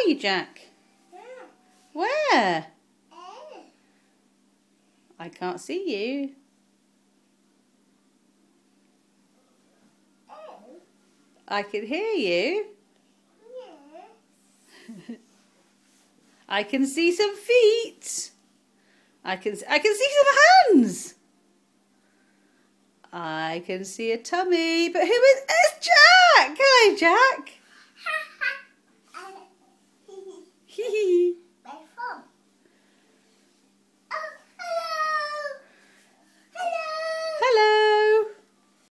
are you, Jack? Where? I can't see you. I can hear you. I can see some feet. I can see some hands. I can see a tummy. But who is? It's Jack! Hello, Jack.